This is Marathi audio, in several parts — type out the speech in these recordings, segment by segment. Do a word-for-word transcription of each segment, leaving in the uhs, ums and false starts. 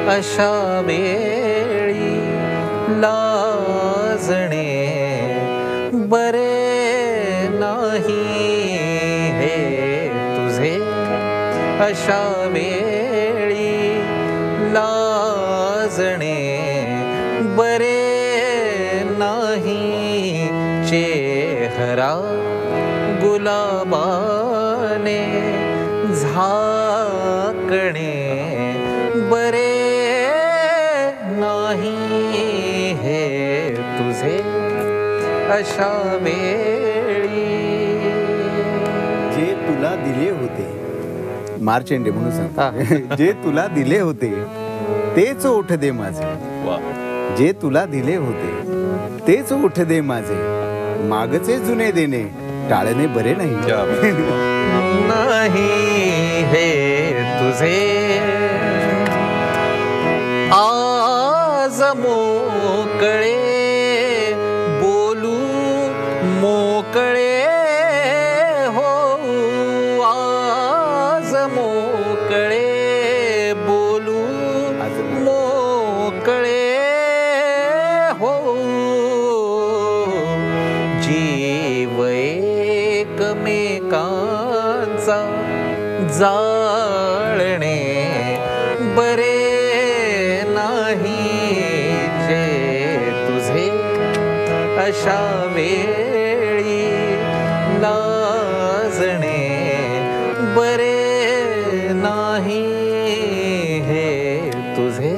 अशा वेळी लाजणे बरे नाही हे तुझे. अशा वेळी लाजणे बरे नाही. चेहरा गुलाबाने झाकणे बरे नाही हे तुझे. अशा वेळी जे तुला दिले होते, मार्चेंडे म्हणून सांगता, जे तुला दिले होते तेच ओठ दे माझे. जे तुला दिले होते तेच ओठ दे माझे. मागचे जुने देणे टाळणे बरे नाही. नाही हे तुझे. आज मोकळे बोलू मोकळे हो. आज मोकळे बोलू मोकळे हो. जीव एकमेकांचा जाळणे बरे नाही जे तुझे. अशा वेळी लाजणे बरे नाही हे तुझे.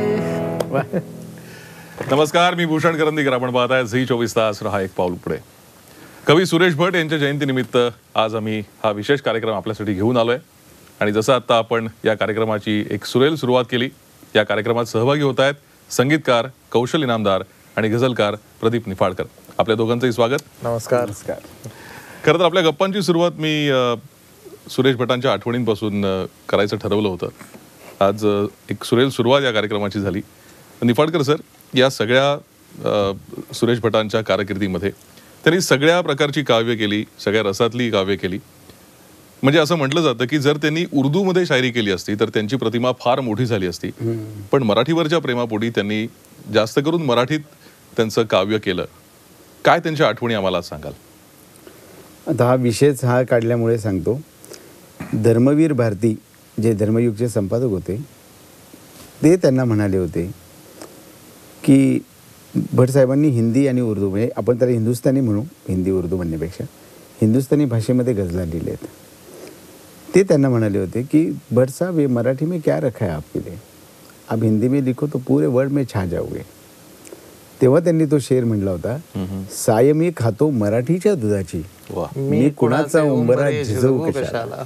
नमस्कार, मी भूषण करंदीकर. आपण पाहताय झी चोवीस तास, रहा एक पाऊल पुढे. कवी सुरेश भट यांच्या जयंतीनिमित्त आज आम्ही हा विशेष कार्यक्रम आपल्यासाठी घेऊन आलोय. आणि जसं आता आपण या कार्यक्रमाची एक सुरेल सुरुवात केली, या कार्यक्रमात सहभागी होत आहेत संगीतकार कौशल इनामदार आणि गझलकार प्रदीप निफाडकर. आपल्या दोघांचंही स्वागत. नमस्कार. नमस्कार. खरं तर आपल्या गप्पांची सुरुवात मी सुरेश भटांच्या आठवणींपासून करायचं ठरवलं होतं. आज एक सुरेल सुरुवात या कार्यक्रमाची झाली. निफाडकर सर, या सगळ्या सुरेश भटांच्या कारकिर्दीमध्ये त्यांनी सगळ्या प्रकारची काव्य केली, सगळ्या रसातली काव्य केली. म्हणजे असं म्हटलं जातं की जर त्यांनी उर्दूमध्ये शायरी केली असती तर त्यांची प्रतिमा फार मोठी झाली असती. पण मराठीवरच्या प्रेमापोटी त्यांनी जास्त करून मराठीत त्यांचं काव्य केलं. काय त्यांच्या आठवणी आम्हाला सांगाल? आता हा विषयच हा काढल्यामुळे सांगतो. धर्मवीर भारती जे धर्मयुगचे संपादक होते ते त्यांना म्हणाले होते की भटसाहेबांनी हिंदी आणि उर्दू, म्हणजे आपण त्याला हिंदुस्थानी म्हणू, हिंदी उर्दू म्हणण्यापेक्षा हिंदुस्थानी भाषेमध्ये गझला लिहिल्या आहेत. ते त्यांना म्हणाले होते की भट साहब ये मराठी में क्या रखा है आपके लिए, आप हिंदी में लिखो तो पूरे वर्ल्ड में छा जाओगे. तेव्हा त्यांनी तो शेर म्हणला होता, साय मी खातो मराठीच्या दुधाची, मी कुणाचा उंबरा झिजवू कशाला.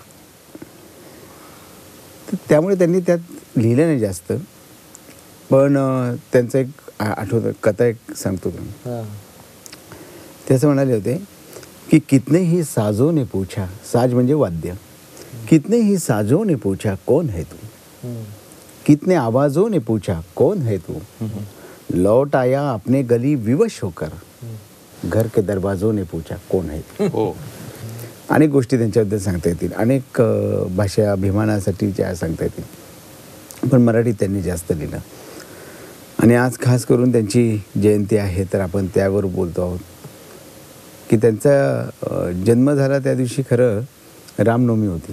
त्यामुळे त्यांनी त्यात लिहिलं नाही जास्त. पण त्यांचं एक आठवतं कथा एक सांगतो तुम्ही. ते असं म्हणाले होते की कितने ही साजों ने पूछा, साज म्हणजे वाद्य, कितने ही साजों ने पूछा कौन है तू, कितने आवाजों ने पूछा कौन है तू, लौट आया अपने गली विवश होकर, घर के दरवाजों ने पूछा कौन है तू. अनेक गोष्टी त्यांच्याबद्दल सांगता येतील, अनेक भाषा अभिमानासाठी ज्या सांगता येतील. पण मराठीत त्यांनी जास्त लिहिलं. आणि आज खास करून त्यांची जयंती आहे तर आपण त्यावर बोलतो आहोत की त्यांचा जन्म झाला त्या दिवशी खरं रामनवमी होती.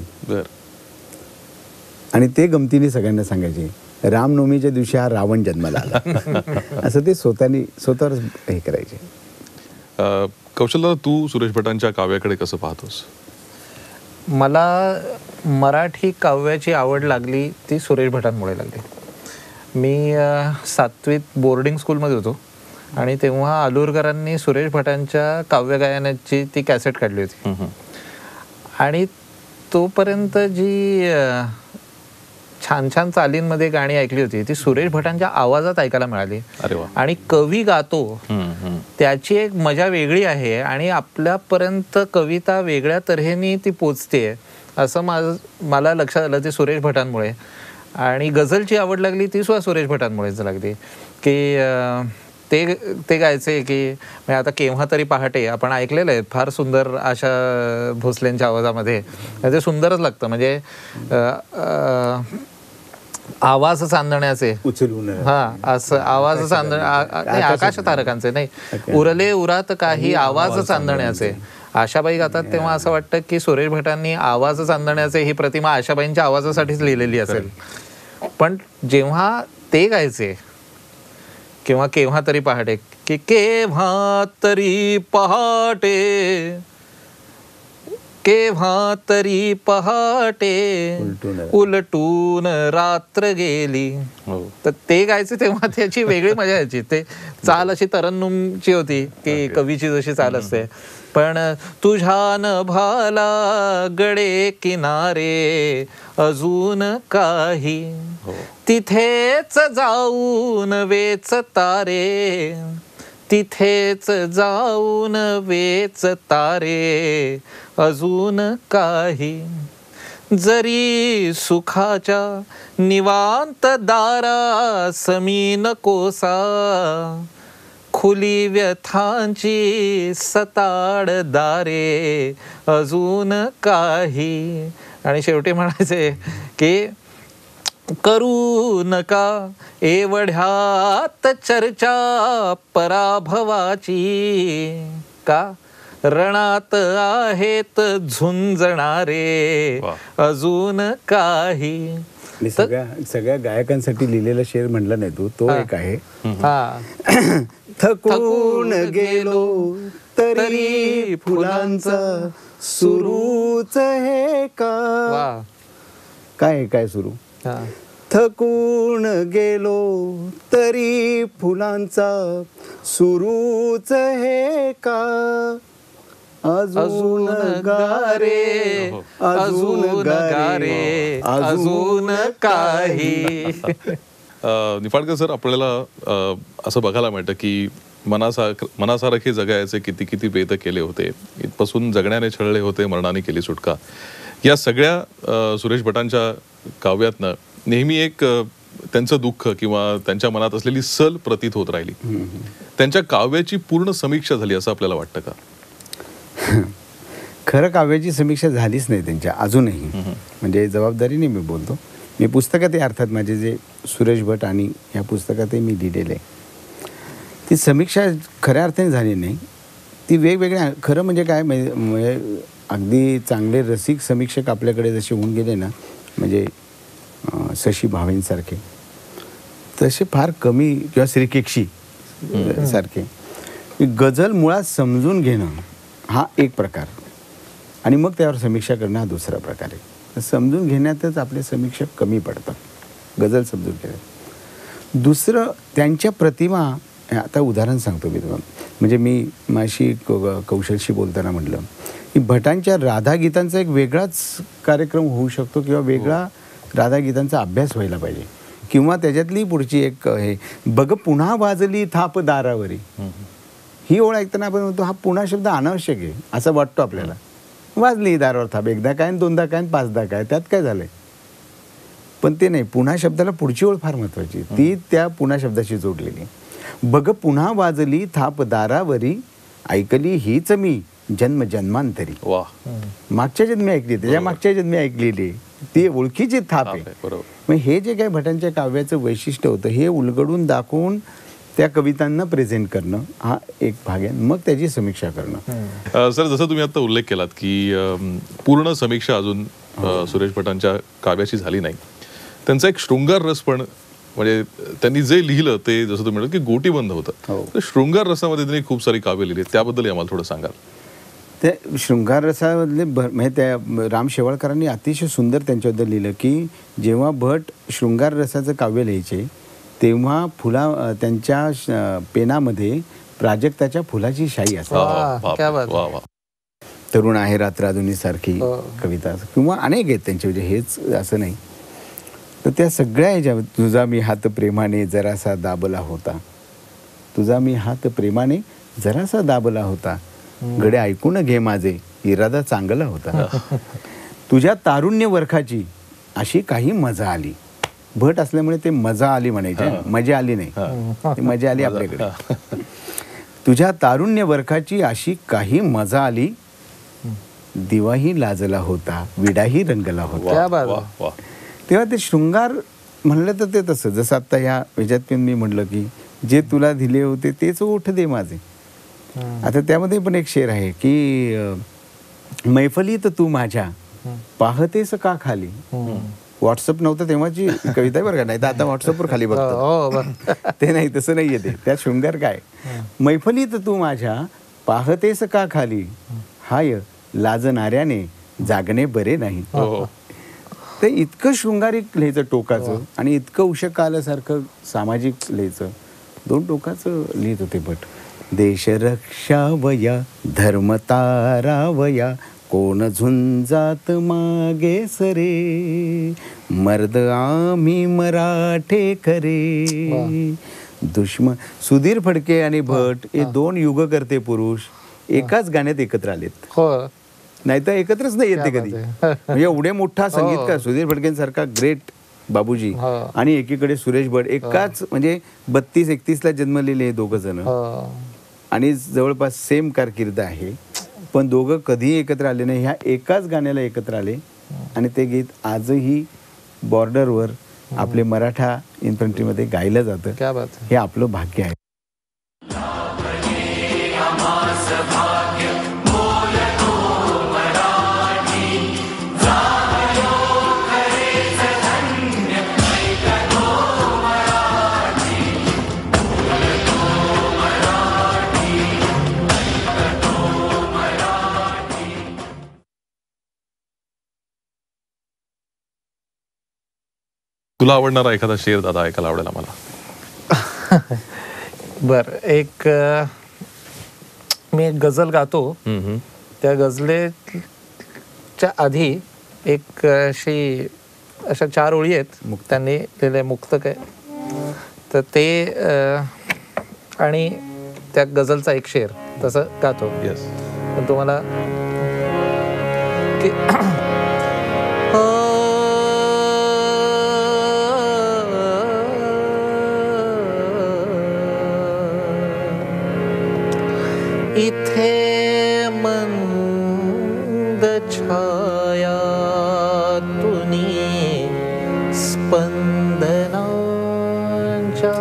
आणि ते गमतीने सगळ्यांना सांगायचे, रामनवमीच्या दिवशी हा रावण जन्माला आला असं ते स्वतःनी स्वतःवर हे करायचे. कौशलदादा, तू सुरेश भटांच्या काव्याकडे कसं पाहतोस? मला मराठी काव्याची आवड लागली ती सुरेश भटांमुळे लागली. मी सातवीत बोर्डिंग स्कूलमध्ये होतो आणि तेव्हा आलूरकरांनी सुरेश भटांच्या काव्यगायनाची ती कॅसेट काढली होती. आणि तोपर्यंत जी छान छान चालींमध्ये गाणी ऐकली होती ती सुरेश भटांच्या आवाजात ऐकायला मिळाली. आणि कवी गातो त्याची एक मजा वेगळी आहे आणि आपल्यापर्यंत कविता वेगळ्या तऱ्हेने ती पोचते असं माझं मला लक्षात आलं ते सुरेश भटांमुळे. आणि गझलची आवड लागली ती सुद्धा सुरेश भटांमुळेच लागली की ते ते गायचे की आता केव्हा तरी पहाटे आपण ऐकलेलं आहे, फार सुंदर आशा भोसलेंच्या आवाजामध्ये. ते सुंदरच लागतं. म्हणजे आवाज चांदण्याचे उचलून हा असं आवाज चांदण आ- आ- नाही, आकाश तारकांचे नाही उरले उरात काही आवाज चांदण्याचे आशाबाई गातात तेव्हा असं वाटतं की सुरेश भटांनी आवाज चांदण्याचे ही प्रतिमा आशाबाईंच्या आवाजासाठीच लिहिलेली असेल. पण जेव्हा ते गायचे किंवा केव्हा तरी पहाटे की केव्हा तरी पहाटे केव्हा तरी पहाटे उलटून उलटून रात्र गेली, हो. तर ते गायचे तेव्हा त्याची वेगळी मजा यायची. ते चाल अशी तरन्नुमची होती की कवीची जशी चाल असते. पण तुझ्या नभाला गडे किनारे अजून काही तिथेच जाऊन वेच तारे तिथेच जाऊन वेच तारे अजून काही जरी सुखाच्या निवांत दारा समीन कोसा खुली व्यथांची सताड दारे अजून काही. आणि शेवटी म्हणायचे की करू नका एवढ्यात चर्चा पराभवाची का रणात आहेत झुंजणारे अजून काही. आणि सगळ्या सगळ्या गायकांसाठी लिहिलेला शेर म्हणला नाही तू तो एक आहे. हा थकून गेलो तरी फुलांचं सुरूच हे का. वा काय आहे, काय सुरू. हा थकून गेलो तरी फुलांचा सुरूच हे का अजून गारे अजून गारे अजून काही. अ, निफाडकर सर, आपल्याला अ, असं बघायला मिळतं की मनासा मनासारखे जगायचे किती किती बेत केले होते, इथपासून जगण्याने छळले होते मरणाने केली सुटका. या सगळ्या अ, सुरेश भटांच्या काव्यातनं नेहमी एक अ, त्यांचं दुःख किंवा त्यांच्या मनात असलेली सल प्रतीत होत राहिली. त्यांच्या काव्याची पूर्ण समीक्षा झाली असं आपल्याला वाटतं का? खरं काव्याची समीक्षा झालीच नाही त्यांच्या अजूनही. म्हणजे जबाबदारीने मी बोलतो. मी पुस्तकात अर्थात माझे जे सुरेश भट आणि या पुस्तकातही मी लिहिलेले ती समीक्षा खऱ्या अर्थाने झाली नाही. ती वेगवेगळ्या खरं म्हणजे काय म्हणजे अगदी चांगले रसिक समीक्षक आपल्याकडे जसे होऊन गेले ना, म्हणजे शशी भावेंसारखे, तसे फार कमी किंवा श्रीकेक्षी सारखे. गझल मुळात समजून घेणं हा एक प्रकार आणि मग त्यावर समीक्षा करणं हा दुसरा प्रकार आहे. समजून घेण्यातच आपले समीक्षक कमी पडतात, गझल समजून घेण्यात. दुसरं त्यांच्या प्रतिमा, आता उदाहरण सांगतो मी तुम्हाला. म्हणजे मी माझी कौशलशी बोलताना म्हटलं की भटांच्या राधागीतांचा एक वेगळाच कार्यक्रम होऊ शकतो किंवा वेगळा राधागीतांचा अभ्यास व्हायला पाहिजे. किंवा त्याच्यातली पुढची एक हे बघ पुन्हा वाजली थाप दारावरी, ही ओळ ऐकताना आपण म्हणतो हा पुन्हा शब्द अनावश्यक आहे असं वाटतो आपल्याला. वाजली दारावर थाप, एकदा काय दोनदा काय पाचदा काय, त्यात काय झालंय. पण ते नाही, पुन्हा शब्दाला पुढची ओळ फार महत्वाची, ती त्या पुन्हा शब्दाशी जोडलेली. बघ पुन्हा वाजली थाप दारावरी, ऐकली हीच मी जन्म जन्मांतरी. वा, मागच्या जन्मी ऐकली, त्याच्या मागच्या जन्मी ऐकलेली ती ओळखीची थाप आहे. बरोबर. मग हे जे काही भटांच्या काव्याचं वैशिष्ट्य होतं हे उलगडून दाखवून त्या कवितांना प्रेझेंट करणं हा एक भाग आहे. मग त्याची समीक्षा करणं. सर, जसं तुम्ही आता उल्लेख केलात की पूर्ण समीक्षा अजून सुरेश भटांच्या काव्याची झाली नाही. त्यांचा एक शृंगार रस पण, म्हणजे त्यांनी जे लिहिलं ते जसं तुम्ही म्हणाल की गोटीबंध होतं, तर शृंगार रसामध्ये त्यांनी खूप सारी काव्य लिहिली, त्याबद्दल आम्हाला थोडं सांगाल. त्या शृंगार रसामधले भर म्हणजे त्या राम शेवाळकरांनी अतिशय सुंदर त्यांच्याबद्दल लिहिलं की जेव्हा भट शृंगार रसाचं काव्य लिहायचे तेव्हा फुला त्यांच्या पेनामध्ये प्राजक्ताच्या फुलाची शाई असते. तरुण आहे रात्राधुनी सारखी कविता किंवा अनेक आहेत त्यांचे, म्हणजे हेच असं नाही. तर त्या सगळ्या ह्याच्या तुझा मी हात प्रेमाने जरासा दाबला होता, तुझा मी हात प्रेमाने जरासा दाबला होता, गडे ऐकून घे माझे इरादा चांगला होता, तुझ्या तारुण्य वरखाची अशी काही मजा आली. भट असल्यामुळे ते मजा आली म्हणायचे, मजा आली नाही, मजा आली आपल्याकडे. तुझ्या तारुण्य वरखाची अशी काही मजा आली, दिवाही लाजला होता, विडाही रंगला होता. क्या बात आहे. तेव्हा ते शृंगार म्हणलं तर ते तसं जसं आत्ता ह्या ह्याच्यात पण मी म्हटलं की जे तुला दिले होते तेच ओठ दे माझे. आता त्यामध्ये पण एक शेर आहे की अं, मैफलीत तू माझ्या पाहतेस का खाली. व्हॉट्सअप नव्हतं तेव्हाची कविता आहे बरं का, नाही तर आता व्हॉट्सअपवर खाली बघतो. हो बरं. ते नाही, तसं नाही येते त्यात शृंगार काय. मैफलीत तू माझ्या पाहतेस का खाली, हाय लाजणाऱ्याने जागणे बरे नाही. हो. ते इतकं शृंगारिक लिहायचं टोकाचं आणि इतकं उशक आल्यासारखं सामाजिक लिहायचं, दोन टोकाचं लिहित होते भट. देश रक्षावया धर्म तारावया कोण झुंजात मागे सरे, मर्द आम्ही मराठे खरे. दुश्मन सुधीर फडके आणि भट हे दोन युगकर्ते पुरुष एकाच गाण्यात एकत्र आलेत. हो नाही तर एकत्रच नाही येते कधी. म्हणजे एवढे मोठा संगीतकार सुधीर फडकेंसारखा ग्रेट बाबूजी हो. आणि एकीकडे सुरेश भट, एकाच म्हणजे बत्तीस एकतीस ला जन्मलेले हे दोघं जण हो आणि जवळपास सेम कारकीर्द आहे, पण दोघं कधीही एकत्र आले नाही. ह्या एकाच गाण्याला एकत्र आले आणि ते गीत आजही बॉर्डरवर आपले मराठा इन्फंट्रीमध्ये गायलं जातं. क्या बात आहे. हे आपलं भाग्य आहे. तुला आवडणारा एखादा शेर दादा ऐकायला आवडेल आम्हाला. बर, एक अ, मी एक गझल गातो. हम्म, हम्म. त्या गझलेच्या आधी एक अशी अशा चार ओळी आहेत त्यांनी लिहिले, मुक्तक आहे तर ते अ, आणि त्या गझलचा एक शेर तसं गातो. येस. पण तुम्हाला की इथे मंद छाया तुनी स्पंदनांच्या,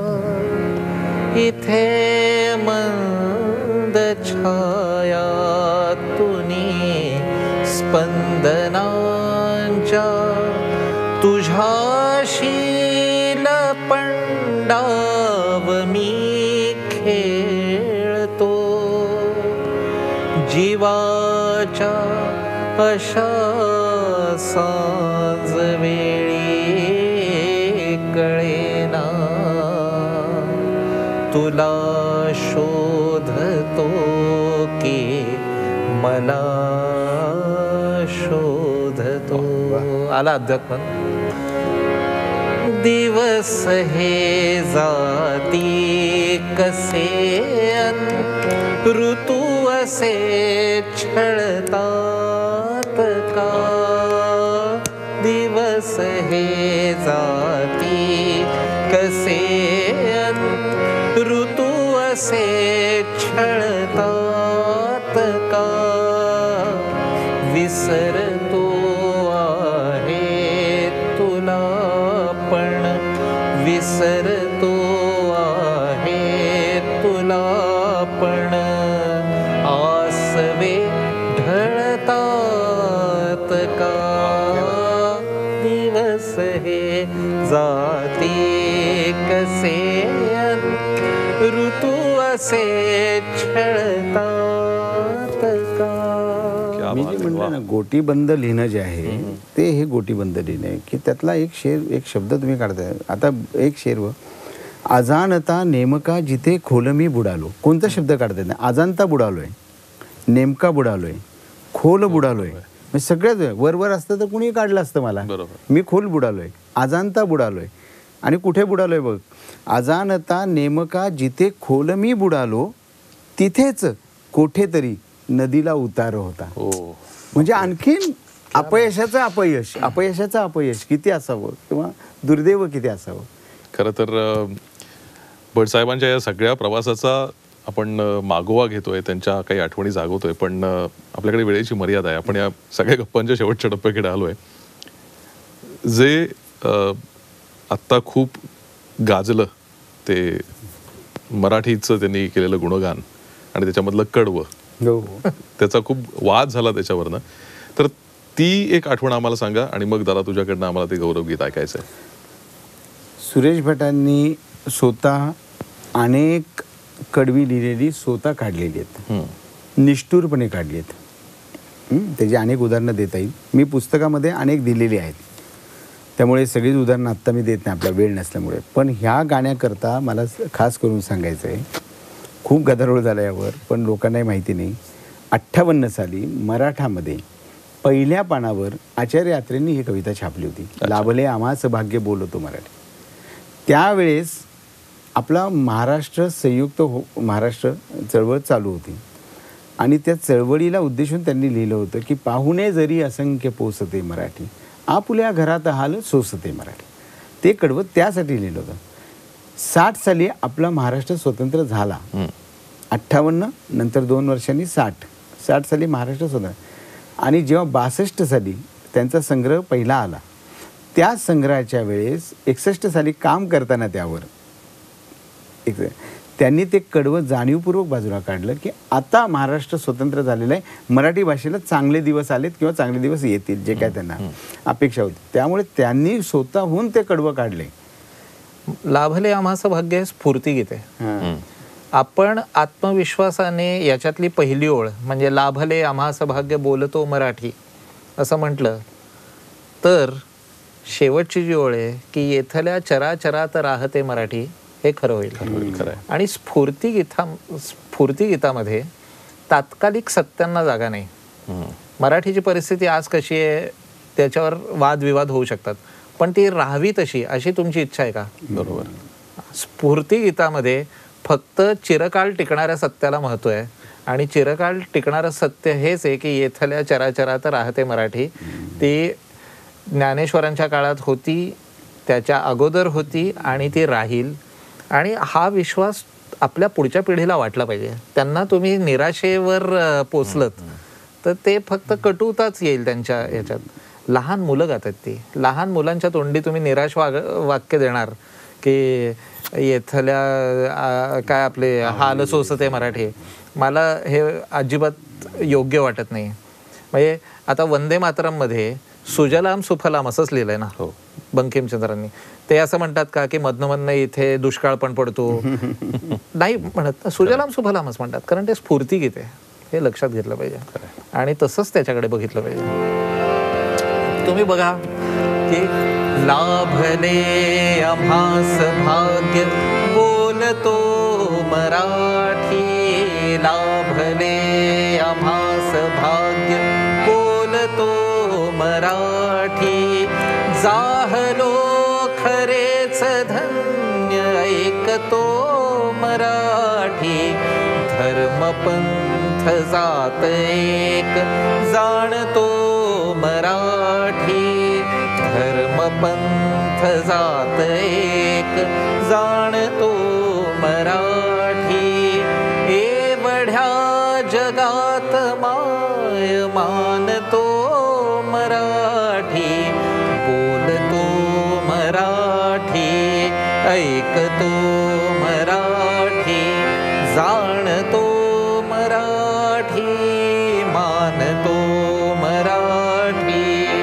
इथे मंद छाया तुनी स्पंदनांच्या, तुझ्याशी लपंडाव मी खेळतो, जीवाच्या अशा सांज वेळी कळेना, तुला शोधतो की मला शोधतो. आला अध्यात्म. दिवस हे जाती कसे अन ऋतू असे छळतात का, दिवस हे जाती कसे अन ऋतू असे छळतात का, विसरतो आहे तुला पण विसरतो आहे तुला पण, आसवे ढळतात का, दिवस हे जाती कसे ऋतू असे छळतात का. मी जे म्हणलं ना गोटीबंद लिहिणं जे आहे ते हे गोटीबंद लिहिणं आहे की त्यातला एक शेर एक शब्द तुम्ही काढताय. आता एक शेर व अजाणता नेमका जिथे खोल मी बुडालो, कोणता शब्द काढताय ना, अजाणता बुडालोय, नेमका बुडालोय, खोल बुडालोय, म्हणजे सगळ्याच वर वर असतं तर कुणी काढलं असतं मला. मी खोल बुडालोय, अजाणता बुडालोय आणि कुठे बुडालोय बघ, अजाणता नेमका जिथे खोल मी बुडालो तिथेच कोठेतरी नदीला उतार होता. म्हणजे आणखीन अपयशाचं अपयश अपयशाचं अपयश किती असावं किंवा दुर्दैव किती असावं. खरं तर भट साहेबांच्या या सगळ्या प्रवासाचा आपण मागोवा घेतोय, त्यांच्या काही आठवणी जागवतोय, पण आपल्याकडे वेळेची मर्यादा आहे. आपण या सगळ्या गप्पांच्या शेवटच्या टप्प्याकडे आलोय. जे आत्ता खूप गाजलं ते मराठीचं त्यांनी केलेलं गुणगान आणि त्याच्यामधलं कडवं, हो त्याचा खूप वाद झाला त्याच्यावरनं. तर ती एक आठवण आम्हाला सांगा आणि मग दादा तुझ्याकडनं आम्हाला ते गौरवगीत ऐकायचं आहे. सुरेश भटांनी स्वतः अनेक कडवी लिहिलेली स्वतः काढलेली आहेत, निष्ठुरपणे काढली आहेत. हं, त्याची अनेक उदाहरणं देता येईल. मी पुस्तकामध्ये अनेक दिलेली आहेत, त्यामुळे सगळीच उदाहरणं आत्ता मी देत नाही, आपला वेळ नसल्यामुळे. पण ह्या गाण्याकरता मला खास करून सांगायचं आहे, खूप गदारोळ झाला यावर, पण लोकांनाही माहिती नाही. अठ्ठावन्न साली मराठामध्ये पहिल्या पानावर आचार्य यात्रेंनी ही कविता छापली होती, लाभले आम्हास भाग्य बोलतो मराठी. त्यावेळेस आपला महाराष्ट्र संयुक्त हो महाराष्ट्र चळवळ चालू होती आणि त्या चळवळीला उद्देशून त्यांनी लिहिलं होतं की पाहुणे जरी असंख्य पोसते मराठी, आपुल्या घरात हाल सोसते मराठी. ते कडवं त्यासाठी लिहिलं होतं. साठ साली आपला महाराष्ट्र स्वतंत्र झाला, अठ्ठावन्न नंतर दोन वर्षांनी साठ साठ साली महाराष्ट्र स्वतंत्र. आणि जेव्हा बासष्ट साली त्यांचा संग्रह पहिला आला, त्या संग्रहाच्या वेळेस एकसष्ट साली काम करताना त्यावर एक त्यांनी ते कडवं जाणीवपूर्वक बाजूला काढलं की आता महाराष्ट्र स्वतंत्र झालेलं आहे, मराठी भाषेला चांगले दिवस आलेत किंवा चांगले दिवस येतील, जे काय त्यांना अपेक्षा होती. त्यामुळे त्यांनी स्वतःहून ते कडवं काढले. लाभले आम्हास भाग्य स्फूर्तिगीत आहे. आपण आत्मविश्वासाने याच्यातली पहिली ओळ म्हणजे लाभले आम्हास भाग्य बोलतो मराठी असं म्हटलं तर शेवटची जी ओळ आहे की येथल्या चराचरात राहते मराठी, हे खरं होईल. खरं आहे. आणि स्फूर्तिगीता स्फूर्तिगीतामध्ये तात्कालिक सत्यांना जागा नाही. मराठीची परिस्थिती आज कशी आहे त्याच्यावर वादविवाद होऊ शकतात, पण ती राहावी तशी अशी तुमची इच्छा आहे का? बरोबर. स्फूर्तिगीतामध्ये फक्त चिरकाल टिकणाऱ्या सत्याला महत्व आहे आणि चिरकाल टिकणारं सत्य हेच आहे की येथल्या चराचरात राहते मराठी. ती ज्ञानेश्वरांच्या काळात होती, त्याच्या अगोदर होती आणि ती राहील. आणि हा विश्वास आपल्या पुढच्या पिढीला वाटला पाहिजे. त्यांना तुम्ही निराशेवर पोचलत तर ते फक्त कटुताच येईल त्यांच्या ह्याच्यात. लहान मुलं गातात, ती लहान मुलांच्या तोंडी तुम्ही निराश वाग वाक्य देणार की येथल्या काय आपले हाल सोसते मराठी, मला हे अजिबात योग्य वाटत नाही. म्हणजे आता वंदे मातरममध्ये सुजलाम सुफलाम असंच लिहिलंय ना हो बंकिमचंद्रांनी. ते असं म्हणतात का की मधनं मधनं इथे दुष्काळ पण पडतो? नाही म्हणत, सुजलाम सुफलामच म्हणतात, कारण ते स्फूर्तिगीत आहे. हे लक्षात घेतलं पाहिजे आणि तसंच त्याच्याकडे बघितलं पाहिजे. तुम्ही बघा की लाभले आम्हास भाग्य बोलतो मराठी, लाभले आम्हास भाग्य बोलतो मराठी, जाहलो खरेच धन्य ऐकतो मराठी, धर्मपंथ जात एक जाणतो मराठी, धर्मपंथ जात एक जाणतो मराठी, एवढ्या जगात माय मानतो मराठी, बोलतो मराठी, ऐकतो मराठी, जाणतो मराठी, मानतो मराठी.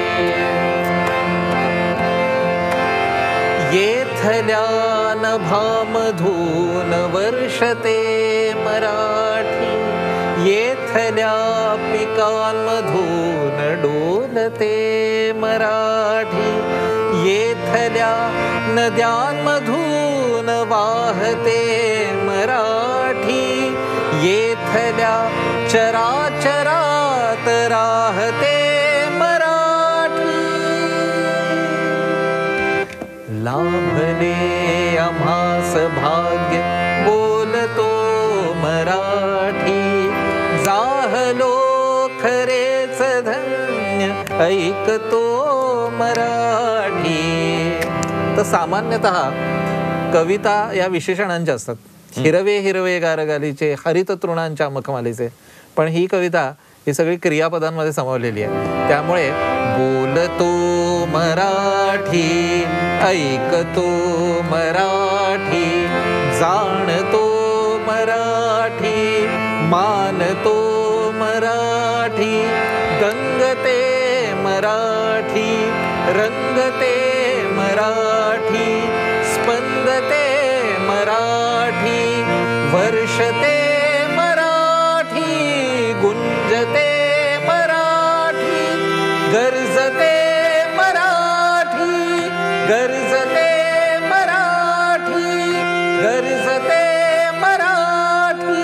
येथल्या नभामधून वर्षते मराठी, येथल्या पिकांमधून डोलते मराठी, येथल्या नद्यांमधून वाहते मराठी, येथल्या चराचरात राहते मराठी. लाभले आम्हास भाग्य बोलतो मराठी, जाहलो खरेच धन्य ऐकतो मराठी. तर सामान्यतः कविता या विशेषणांच्या असतात. हिरवे हिरवे गारगालीचे हरित तृणांच्या मखमालीचे, पण ही कविता ही सगळी क्रियापदांमध्ये सामावलेली आहे. त्यामुळे बोलतो मराठी, ऐकतो मराठी, जाणतो मराठी, मानतो मराठी, गंगते मराठी, रंगते मराठी, स्पंदते मराठी, वर्षते मराठी, गुंजते मराठी, गरजते मराठी, गरजते मराठी, गरजते मराठी.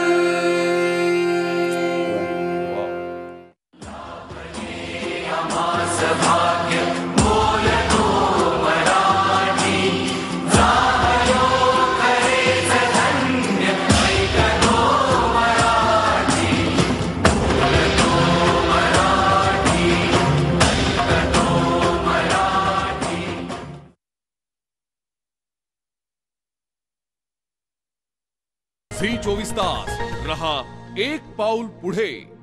झी चोवीस तास रहा एक पाऊल पुढे.